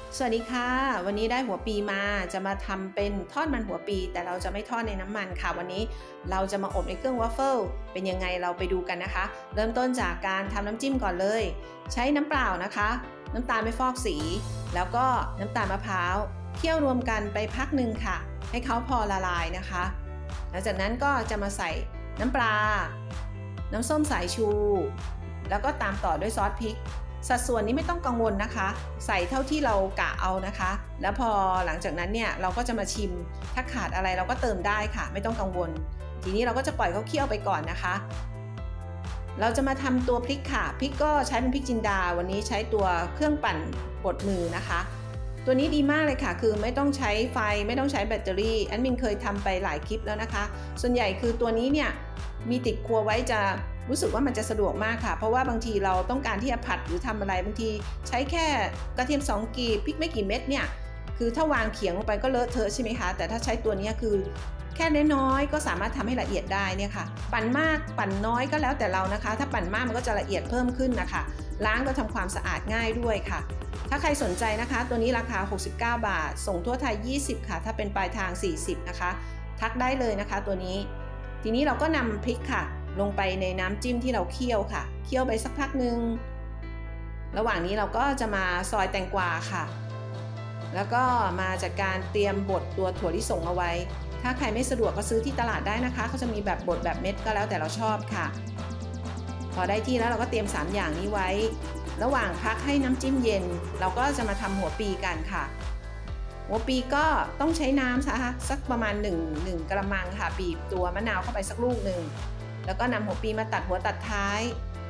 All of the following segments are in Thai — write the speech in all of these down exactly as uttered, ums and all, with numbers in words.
สวัสดีค่ะวันนี้ได้หัวปีมาจะมาทำเป็นทอดมันหัวปีแต่เราจะไม่ทอดในน้ำมันค่ะวันนี้เราจะมาอบในเครื่องวอฟเฟิลเป็นยังไงเราไปดูกันนะคะเริ่มต้นจากการทำน้ำจิ้มก่อนเลยใช้น้ำเปล่านะคะน้ำตาลไม่ฟอกสีแล้วก็น้ำตาลมะพร้าวเคี่ยวรวมกันไปพักหนึ่งค่ะให้เขาพอละลายนะคะหลังจากนั้นก็จะมาใส่น้ำปลาน้ำส้มสายชูแล้วก็ตามต่อด้วยซอสพริกสัดส่วนนี้ไม่ต้องกังวลนะคะใส่เท่าที่เรากะเอานะคะแล้วพอหลังจากนั้นเนี่ยเราก็จะมาชิมถ้าขาดอะไรเราก็เติมได้ค่ะไม่ต้องกังวลทีนี้เราก็จะปล่อยเขาเคี่ยวไปก่อนนะคะเราจะมาทำตัวพริกค่ะพริกก็ใช้เป็นพริกจินดาวันนี้ใช้ตัวเครื่องปั่นบดมือนะคะตัวนี้ดีมากเลยค่ะคือไม่ต้องใช้ไฟไม่ต้องใช้แบตเตอรี่แอดมินเคยทำไปหลายคลิปแล้วนะคะส่วนใหญ่คือตัวนี้เนี่ยมีติดครัวไว้จะรู้สึกว่ามันจะสะดวกมากค่ะเพราะว่าบางทีเราต้องการที่จะผัดหรือทำอะไรบางทีใช้แค่กระเทียมสองกีบพริกไม่กี่เม็ดเนี่ยคือถ้าวางเขียงลงไปก็เลอะเทอะใช่ไหมคะแต่ถ้าใช้ตัวนี้คือแค่น้อยๆก็สามารถทำให้ละเอียดได้เนี่ยค่ะปั่นมากปั่นน้อยก็แล้วแต่เรานะคะถ้าปั่นมากมันก็จะละเอียดเพิ่มขึ้นนะคะล้างก็ทำความสะอาดง่ายด้วยค่ะถ้าใครสนใจนะคะตัวนี้ราคาหกสิบเก้าบาทส่งทั่วไทยยี่สิบค่ะถ้าเป็นปลายทางสี่สิบนะคะทักได้เลยนะคะตัวนี้ทีนี้เราก็นำพริกค่ะลงไปในน้ำจิ้มที่เราเคี่ยวค่ะเคี่ยวไปสักพักหนึ่งระหว่างนี้เราก็จะมาซอยแตงกวาค่ะแล้วก็มาจากการเตรียมบดตัวถั่วลิสงเอาไว้ถ้าใครไม่สะดวกก็ซื้อที่ตลาดได้นะคะเขาจะมีแบบบดแบบเม็ดก็แล้วแต่เราชอบค่ะพอได้ที่แล้วเราก็เตรียมสามอย่างนี้ไว้ระหว่างพักให้น้ำจิ้มเย็นเราก็จะมาทำหัวปีกันค่ะหัวปีก็ต้องใช้น้ำนะคะสักประมาณหนึ่ง หนึ่งกระมังค่ะบีบตัวมะนาวเข้าไปสักลูกหนึ่งแล้วก็นำหัวปีมาตัดหัวตัดท้าย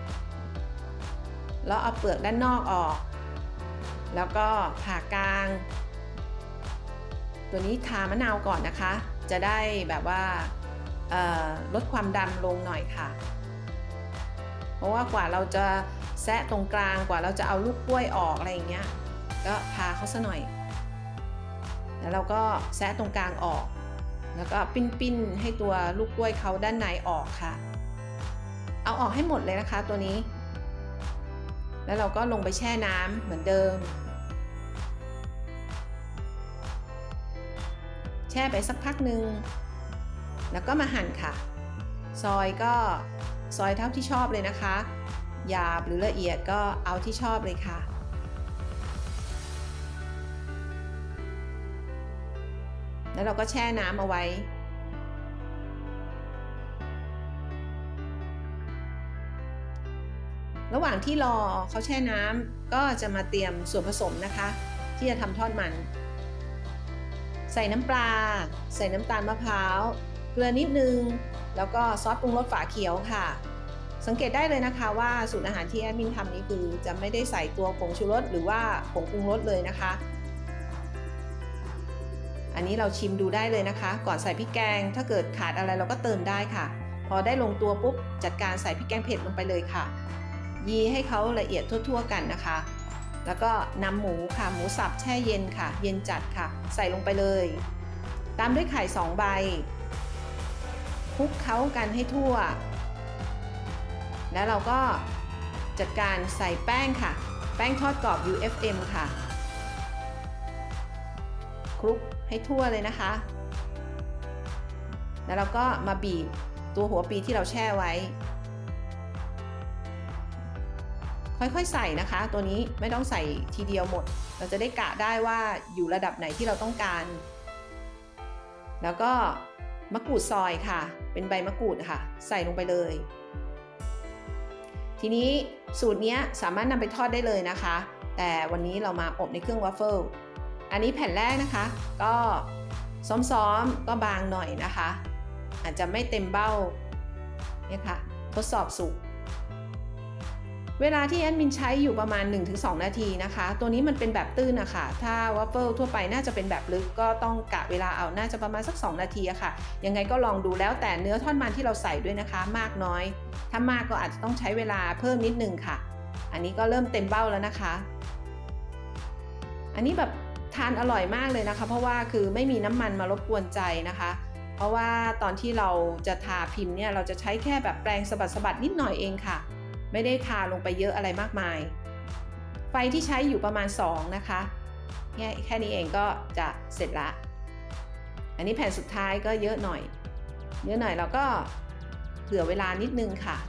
แล้วเอาเปลือกด้านนอกออกแล้วก็ผ่ากลางตัวนี้ทามะนาวก่อนนะคะจะได้แบบว่าลดความดำลงหน่อยค่ะเพราะว่ากว่าเราจะแซะตรงกลางกว่าเราจะเอาลูกกล้วยออกอะไรอย่างเงี้ยก็พาเขาซะหน่อยแล้วเราก็แซะตรงกลางออกแล้วก็ปิ้นๆให้ตัวลูกกล้วยเขาด้านในออกค่ะเอาออกให้หมดเลยนะคะตัวนี้แล้วเราก็ลงไปแช่น้ำเหมือนเดิมแช่ไปสักพักหนึ่งแล้วก็มาหั่นค่ะซอยก็ซอยเท่าที่ชอบเลยนะคะหยาบหรือละเอียดก็เอาที่ชอบเลยค่ะแล้วเราก็แช่น้ำเอาไว้ระหว่างที่รอเขาแช่น้ำก็จะมาเตรียมส่วนผสมนะคะที่จะทำทอดมันใส่น้ำปลาใส่น้ำตาลมะพร้าวเกลือนิดนึงแล้วก็ซอสปรุงรสฝาเขียวค่ะสังเกตได้เลยนะคะว่าสูตรอาหารที่แอดมินทำนี้คือจะไม่ได้ใส่ตัวผงชูรสหรือว่าผงปรุงรสเลยนะคะอันนี้เราชิมดูได้เลยนะคะก่อนใส่พริกแกงถ้าเกิดขาดอะไรเราก็เติมได้ค่ะพอได้ลงตัวปุ๊บจัดการใส่พริกแกงเผ็ดลงไปเลยค่ะยีให้เขาละเอียดทั่วๆกันนะคะแล้วก็นำหมูค่ะหมูสับแช่เย็นค่ะเย็นจัดค่ะใส่ลงไปเลยตามด้วยไข่สองใบคลุกเคล้ากันให้ทั่วแล้วเราก็จัดการใส่แป้งค่ะแป้งทอดกรอบ ยู เอฟ เอ็ม ค่ะคลุกให้ทั่วเลยนะคะแล้วเราก็มาบีบตัวหัวปีที่เราแช่ไว้ค่อยๆใส่นะคะตัวนี้ไม่ต้องใส่ทีเดียวหมดเราจะได้กะได้ว่าอยู่ระดับไหนที่เราต้องการแล้วก็มะกรูดซอยค่ะเป็นใบมะกรูดค่ะใส่ลงไปเลยทีนี้สูตรนี้สามารถนำไปทอดได้เลยนะคะแต่วันนี้เรามาอบในเครื่องวาฟเฟิลอันนี้แผ่นแรกนะคะก็ซ้อมๆก็บางหน่อยนะคะอาจจะไม่เต็มเบ้าเนี่ยค่ะทดสอบสุกเวลาที่แอดมินใช้อยู่ประมาณ หนึ่งถึงสอง นาทีนะคะตัวนี้มันเป็นแบบตื้นนะคะถ้าวาฟเฟิลทั่วไปน่าจะเป็นแบบลึกก็ต้องกะเวลาเอาน่าจะประมาณสักสองนาทีอะค่ะยังไงก็ลองดูแล้วแต่เนื้อทอดมันที่เราใส่ด้วยนะคะมากน้อยถ้ามากก็อาจจะต้องใช้เวลาเพิ่มนิดนึงค่ะอันนี้ก็เริ่มเต็มเบ้าแล้วนะคะอันนี้แบบทานอร่อยมากเลยนะคะเพราะว่าคือไม่มีน้ำมันมารบกวนใจนะคะเพราะว่าตอนที่เราจะทาพิมพ์เนี่ยเราจะใช้แค่แบบแปรงสะบัดๆนิดหน่อยเองค่ะไม่ได้ทาลงไปเยอะอะไรมากมายไฟที่ใช้อยู่ประมาณสองนะคะแค่แค่นี้เองก็จะเสร็จละอันนี้แผ่นสุดท้ายก็เยอะหน่อยเยอะหน่อยเราก็เผื่อเวลานิดนึงค่ะ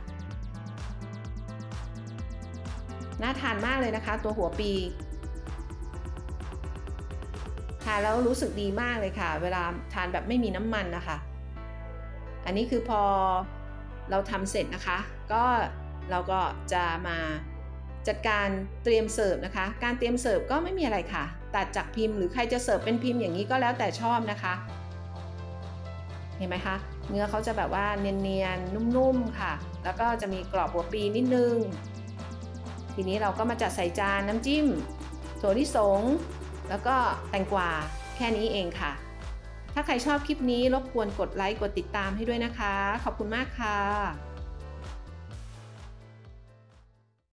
น่าทานมากเลยนะคะตัวหัวปีทานแล้วรู้สึกดีมากเลยค่ะเวลาทานแบบไม่มีน้ำมันนะคะอันนี้คือพอเราทำเสร็จนะคะก็เราก็จะมาจัดการเตรียมเสิร์ฟนะคะการเตรียมเสิร์ฟก็ไม่มีอะไรค่ะตัดจากพิมพ์หรือใครจะเสิร์ฟเป็นพิมพ์อย่างนี้ก็แล้วแต่ชอบนะคะเห็นไหมคะเนื้อเขาจะแบบว่าเนียนๆนุ่มๆค่ะแล้วก็จะมีกรอบหัวปีนิดนึงทีนี้เราก็มาจัดใส่จานน้ำจิ้มถั่วลิสงแล้วก็แตงกวาแค่นี้เองค่ะถ้าใครชอบคลิปนี้รบกวนกดไลค์กดติดตามให้ด้วยนะคะขอบคุณมากค่ะ